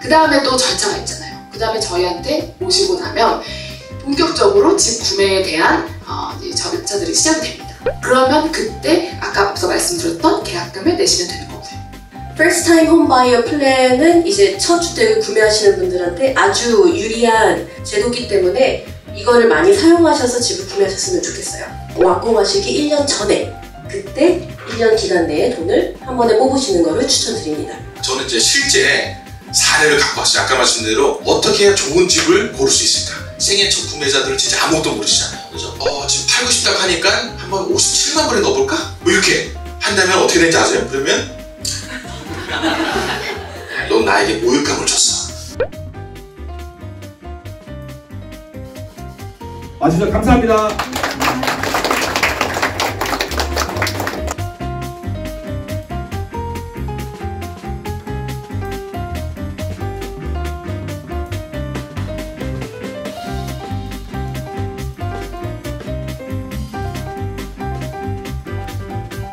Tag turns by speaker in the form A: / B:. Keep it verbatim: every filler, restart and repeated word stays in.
A: 그 다음에 또 절차가 있잖아요. 그 다음에 저희한테 오시고 나면 본격적으로 집 구매에 대한 어, 이제 절차들이 시작됩니다. 그러면 그때 아까 앞서 말씀드렸던 계약금을 내시면 되는 거고요.
B: First time home buyer 플랜은 이제 첫 주택을 구매하시는 분들한테 아주 유리한 제도기 때문에 이거를 많이 사용하셔서 집을 구매하셨으면 좋겠어요. 완공하시기 일 년 전에 그때 일 년 기간 내에 돈을 한 번에 뽑으시는 거를 추천드립니다.
C: 저는 이제 실제 사례를 갖고 왔어요. 아까 말씀드린 대로 어떻게 해야 좋은 집을 고를 수 있을까? 생애 첫 구매자들은 진짜 아무것도 모르시잖아요. 그죠? 어, 지금 팔고 싶다고 하니까 한번 오십칠만 원에 넣어볼까? 뭐 이렇게 한다면 어떻게 되는지 아세요? 그러면 넌 나에게 모욕감을 줬어.
D: 와주셔서 감사합니다.